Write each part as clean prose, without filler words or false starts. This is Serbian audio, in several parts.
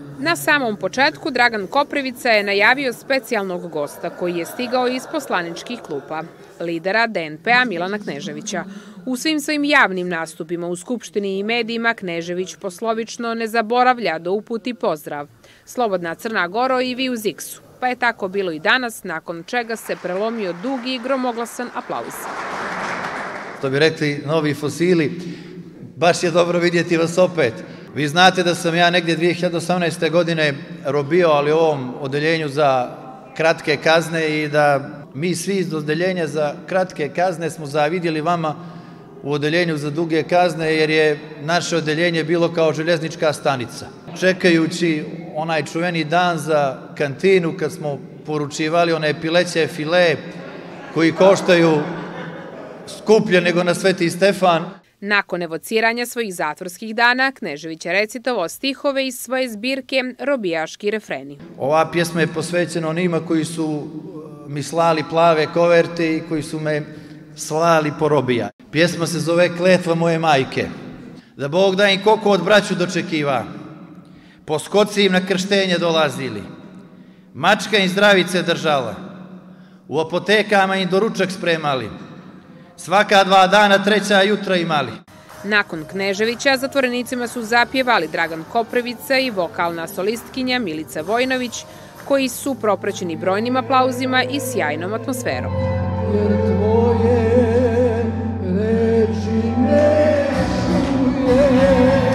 Na samom početku Dragan Koprivica je najavio specijalnog gosta koji je stigao iz poslaničkih klupa, lidera DNP-a Milana Kneževića. U svim svojim javnim nastupima u Skupštini i medijima Knežević poslovično ne zaboravlja da uputi pozdrav. Slobodna Crna Goro i vi uz X-u. Pa je tako bilo i danas, nakon čega se prelomio dugi i gromoglasan aplauz. To bi rekli novi fosili, baš je dobro vidjeti vas opet. Vi znate da sam ja negdje 2018. godine robio, ali u ovom odeljenju za kratke kazne i da mi svi iz odeljenja za kratke kazne smo zavidjeli vama u odeljenju za duge kazne, jer je naše odeljenje bilo kao željeznička stanica. Čekajući onaj čuveni dan za kantinu kad smo poručivali one pileće file koji koštaju skuplje nego na Sveti Stefan. Nakon evociranja svojih zatvorskih dana, Knežević je recitovao stihove iz svoje zbirke Robijaški refreni. Ova pjesma je posvećena onima koji su mi slali plave koverte i koji su me slali po robija. Pjesma se zove Kletva moje majke. Da Bog da im koliko od braću dočekiva. Po skoci im na krštenje dolazili. Mačka im zdravice držala. U apotekama im doručak spremali. Svaka 2 dana 3. jutra imali. Nakon Kneževića zatvorenicima su zapjevali Dragan Koprivica i vokalna solistkinja Milica Vojnović, koji su propraćeni brojnim aplauzima i sjajnom atmosferom. Jer tvoje reči ne čuje.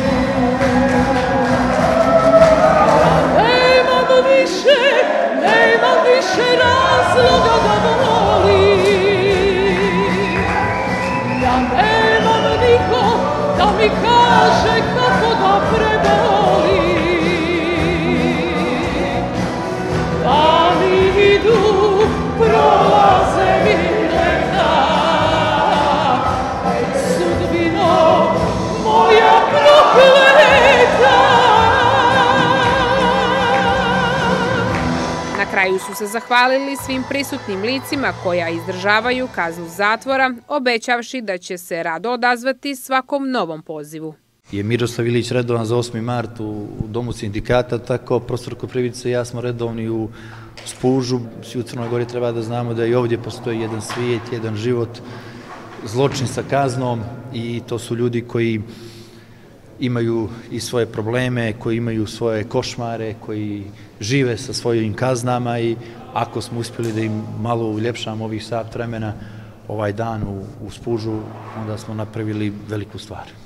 Nemam više razloga da volim. Ja nemam niko da mi kaže kako da prebolim. Dani idu, prolaze mi leta, sudbino moja prokleta. Na kraju su se zahvalili svim prisutnim licima koja izdržavaju kaznu zatvora, obećavši da će se rado odazvati svakom novom pozivu. Je Miroslav Ilić redovan za 8. mart u Domu sindikata, tako profesor Koprivica i ja smo redovni u Spužu. Svi u Crnoj Gori treba da znamo da i ovdje postoji jedan svijet, jedan život, zločin sa kaznom i to su ljudi koji imaju i svoje probleme, koji imaju svoje košmare, koji žive sa svojim kaznama i ako smo uspjeli da im malo uljepšamo ovih sat vremena ovaj dan u Spužu, onda smo napravili veliku stvar.